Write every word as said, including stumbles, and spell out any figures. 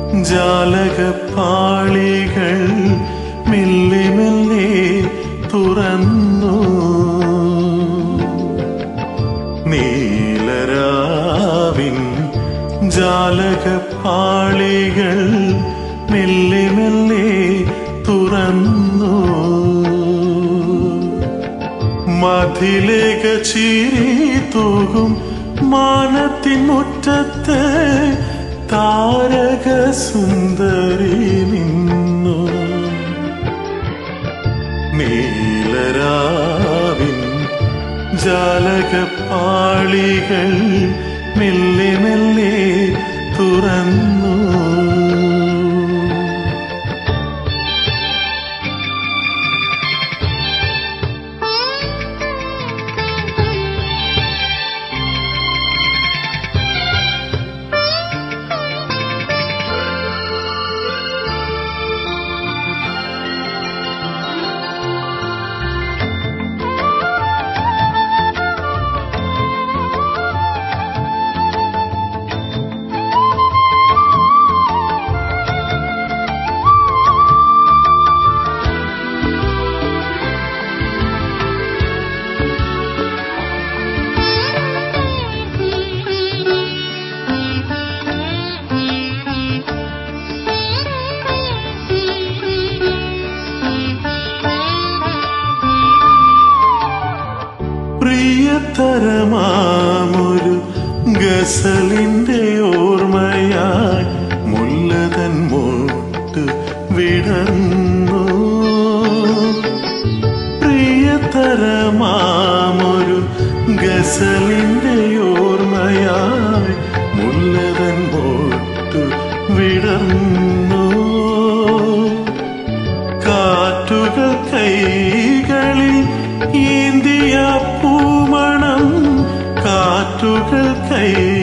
ജാലകപ്പാളികൾ മെല്ലെ മെല്ലെ തുറന്നു. നീലരാവിൻ ജാലകപ്പാളികൾ മെല്ലെ മെല്ലെ തുറന്നു. മതിലേക ചിരി തൂകും മാനത്തിൻ മുറ്റത്ത് താരക സുന്ദരി നിന്നു. നീലരാവിൻ ജാലകപ്പാളികൾ മെല്ലെ മെല്ലെ തുറന്നു. പ്രിയതരമാമൊരു ഗസലിന്റെ ഓർമ്മയായി മുല്ലതൻ മൊട്ട് വിടർന്നു. പ്രിയതരമാമൊരു ഗസലിന്റെ ഓർമ്മയായി മുല്ലതൻ മൊട്ട് വിടർന്നു. കാറ്റുകൾ കൈകളിൽ ഏന്തിയ പൂമണം, കാറ്റുകൾ കൈ